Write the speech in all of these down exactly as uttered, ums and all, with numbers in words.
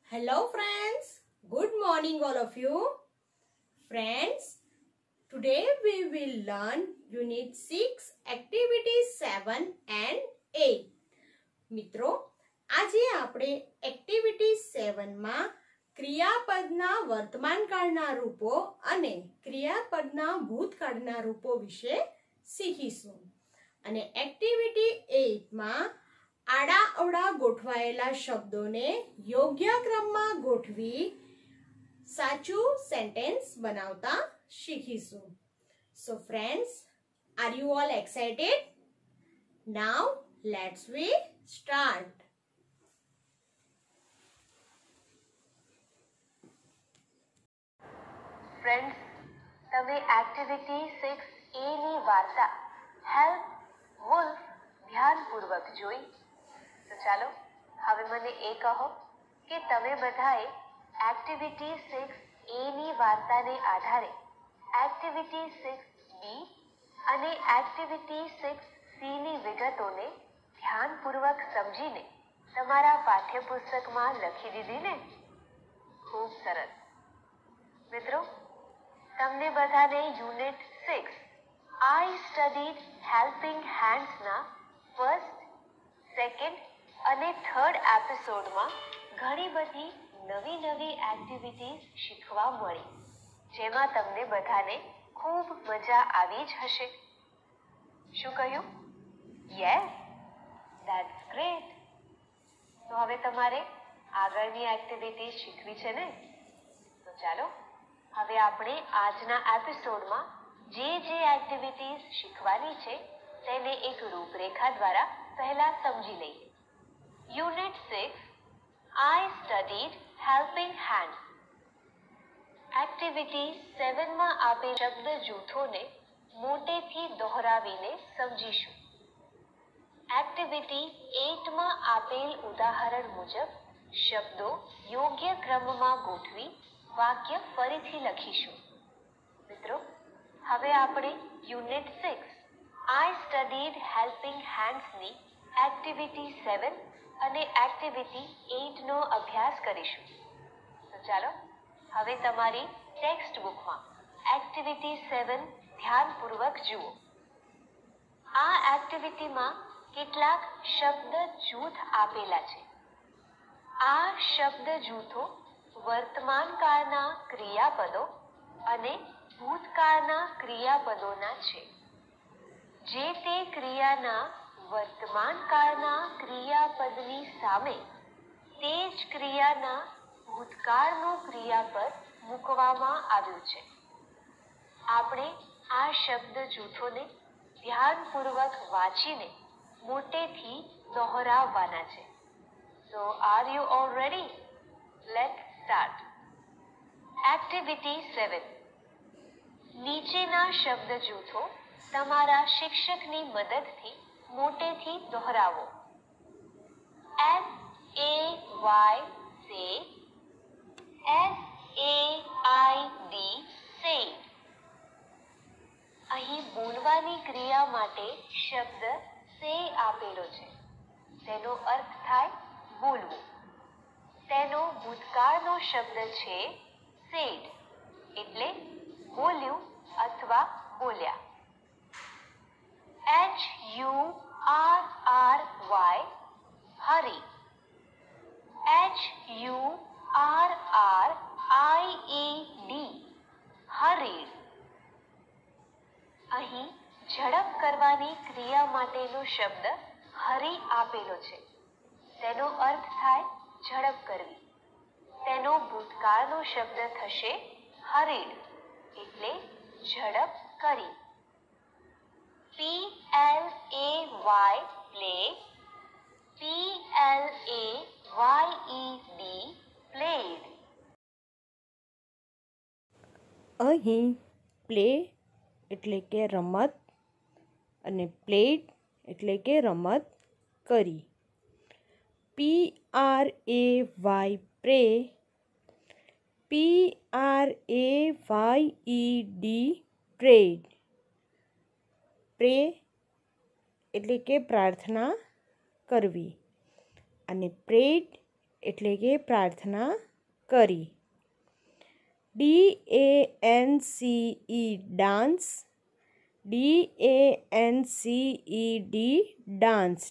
Hello friends, good morning all of you. Friends, today we will learn Unit six, Activity seven and eight. મિત્રો, આજે આપણે Activity seven માં ક્રિયાપદના વર્તમાનકાળના રૂપો અને ક્રિયાપદના ભૂતકાળના રૂપો વિશે શીખીશું. અને Activity eight માં આડા અવડા ગોઠવાયેલા શબ્દોને યોગ્ય ક્રમમાં ગોઠવી સાચું સેન્ટેન્સ બનાવતા શીખીશું. So friends, are you all excited? Now let's we start. Friends, તમે એક્ટિવિટી સિક્સ એ ની વાર્તા હેલ્પ વુલ્ફ ધ્યાનપૂર્વક જોઈ. તો ચાલો હવે મને એ કહો કે તમે બધાએ એક્ટિવિટી સિક્સ એ ની વાર્તાને આધારે એક્ટિવિટી સિક્સ બી અને એક્ટિવિટી સિક્સ સી ની વિગતોને ધ્યાનપૂર્વક સમજીને તમારા પાઠ્યપુસ્તકમાં લખી દીધી ને? ખૂબ સરસ. મિત્રો, તમને બધાને unit six I studied helping હેન્ડ્સના ફર્સ્ટ, સેકન્ડ અને થર્ડ એપિસોડમાં ઘણી બધી નવી નવી એક્ટિવિટીઝ શીખવા મળી, જેમાં તમને બધાને ખૂબ મજા આવી જ હશે. શું કહ્યું? Yes, that's great. તો હવે તમારે આગળની એક્ટિવિટીઝ શીખવી છે ને? તો ચાલો હવે આપણે આજના એપિસોડમાં જે જે એક્ટિવિટીઝ શીખવાની છે તેને એક રૂપરેખા દ્વારા પહેલા સમજી લઈએ. Unit six I studied helping hands. Activity સેવનમાં આપેલ શબ્દ જૂથોને મોટેથી દોહરાવીને સમજીશું. એક્ટિવિટી એટમાં આપેલ ઉદાહરણ મુજબ શબ્દો યોગ્ય ક્રમમાં ગોઠવી વાક્ય ફરીથી લખીશું. મિત્રો, હવે આપણે unit six I studied helping હેન્ડ્સની એક્ટિવિટી સેવન અને એક્ટિવિટી એટનો અભ્યાસ કરીશું. તો ચાલો હવે તમારી ટેક્સ્ટ બુકમાં એક્ટિવિટી સેવન ધ્યાનપૂર્વક જુઓ. આ એક્ટિવિટીમાં કેટલાક શબ્દ જૂથ આપેલા છે. આ શબ્દ જૂથો વર્તમાન કાળના ક્રિયાપદો અને ભૂતકાળના ક્રિયાપદોના છે. જે તે ક્રિયાના વર્તમાન કાળના ક્રિયાપદની સામે તે જ ક્રિયાના ભૂતકાળનું ક્રિયાપદ મૂકવામાં આવ્યું છે. આપણે આ શબ્દ જૂથોને ધ્યાનપૂર્વક વાંચીને મોટેથી દોહરાવવાના છે. So are you all ready? Let's start. Activity seven. નીચેના શબ્દ જૂથો તમારા શિક્ષકની મદદથી મોટેથી દોહરાવો. S A Y say, S A I D said. અહીં બોલવાની ક્રિયા માટે શબ્દ સે આપેલો છે. તેનો અર્થ થાય બોલવું. તેનો ભૂતકાળનો શબ્દ છે સેડ, એટલે બોલ્યું અથવા બોલ્યા. H U R R Y hurry, H U R R I E D hurried. અહીં ઝડપ કરવાની ક્રિયા માટેનો શબ્દ હરી આપેલો છે. તેનો અર્થ થાય ઝડપ કરવી. તેનો ભૂતકાળનો શબ્દ થશે હરીડ, એટલે ઝડપ કરી. P L A Y play, P L A Y E D played. અહીં પ્લે એટલે કે રમત અને પ્લેડ એટલે કે રમત કરી. P R A Y pray, P R A Y E D prayed. Pray એટલે કે પ્રાર્થના કરવી અને પ્રેડ એટલે કે પ્રાર્થના કરી. D A N C E dance, D A N C E D danced.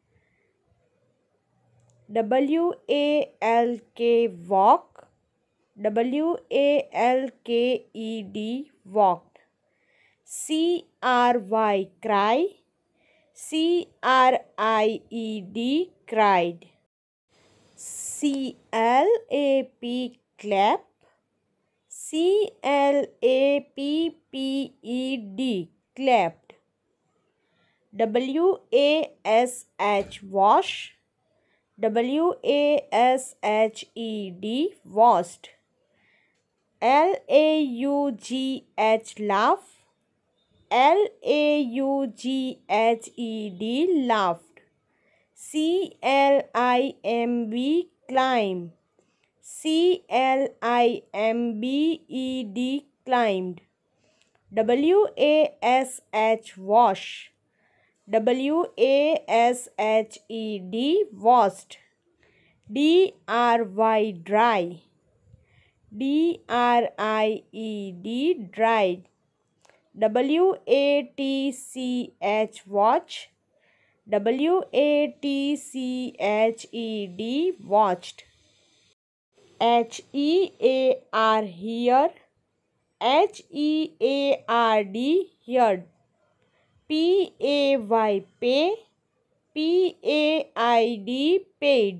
W A L K walk, W A L K E D walked. C R Y cry, C R I E D cried. C L A P clap, C L A P P E D clapped. W A S H wash, W A S H E D washed. L A U G H laugh, L A U G H E D laughed. C L I M B climb, C L I M B E D climbed. W A S H wash, W A S H E D washed. D R Y dry, D R I E D dried. W A T C H watch, W A T C H E D watched. H E A R hear, H E A R D heard. P A Y pay, P A I D paid.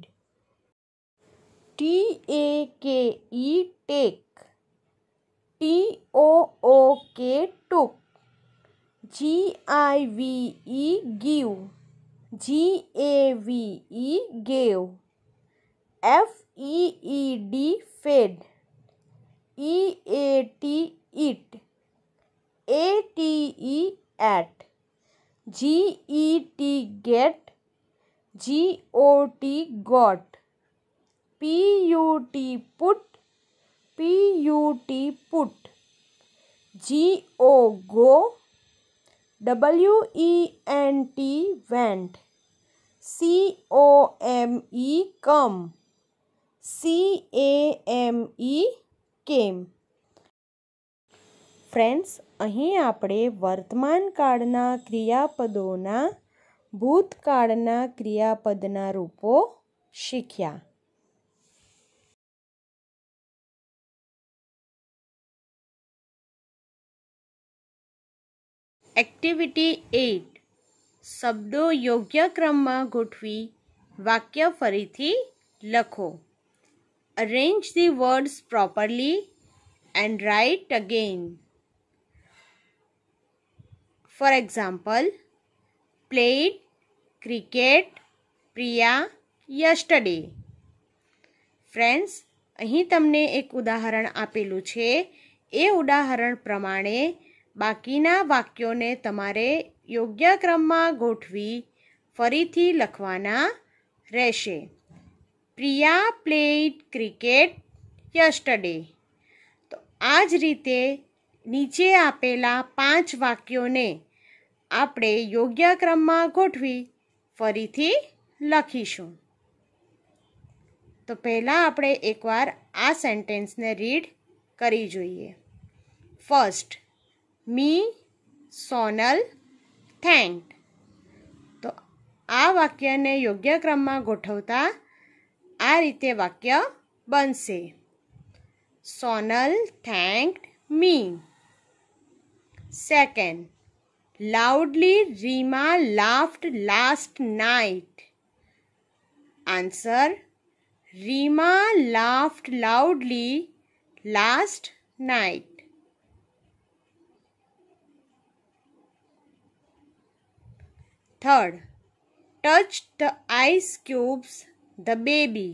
T A K E take, T O O K took. G I V E give, G A V E gave. F E E D fed, E A T eat, A T E at. G E T get, G O T got. P U T put, P U T put. G O go, W E N T went. C O M E come, C A M E came. Friends, અહીં આપણે વર્તમાન કાળના ક્રિયાપદોના ભૂતકાળના ક્રિયાપદના રૂપો શીખ્યા. Activity eight. શબ્દો યોગ્ય ક્રમમાં ગોઠવી વાક્ય ફરીથી લખો. Arrange the words properly and write again. For example, played, cricket, Priya, yesterday. Friends, અહીં તમને એક ઉદાહરણ આપેલું છે. એ ઉદાહરણ પ્રમાણે બાકીના વાક્યોને તમારે યોગ્ય ક્રમમાં ગોઠવી ફરીથી લખવાના રહેશે. Priya played cricket yesterday. તો આ જ રીતે નીચે આપેલા પાંચ વાક્યોને આપણે યોગ્ય ક્રમમાં ગોઠવી ફરીથી લખીશું. તો પહેલાં આપણે એકવાર આ સેન્ટેન્સને રીડ કરી જોઈએ. First, me Sonal thanked. તો આ વાક્યને યોગ્ય ક્રમમાં ગોઠવતા આ રીતે વાક્ય બનશે. Sonal thanked me. Second, loudly Rima laughed last night. Answer, Rima laughed loudly last night. Third, touched the ice cubes the baby.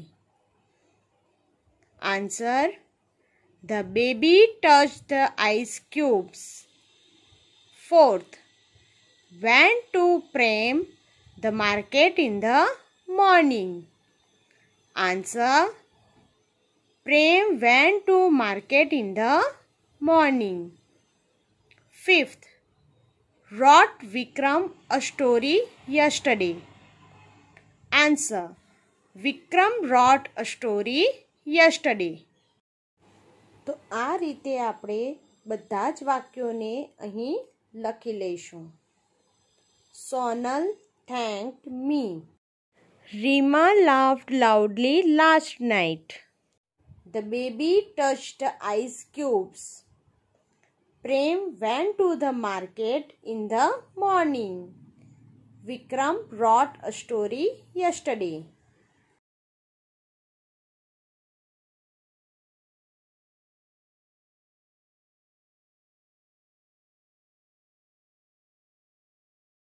Answer, the baby touched the ice cubes. Fourth, went to Prem the market in the morning. Answer, Prem went to market in the morning. Fifth, wrote Vikram a story yesterday. Answer, Vikram wrote a story yesterday. તો આ રીતે આપણે બધા જ વાક્યોને અહીં લખી લઈશું. Sonal thanked me. Rima laughed loudly last night. The baby touched the ice cubes. Prem went to the market in the morning. Vikram wrote a story yesterday.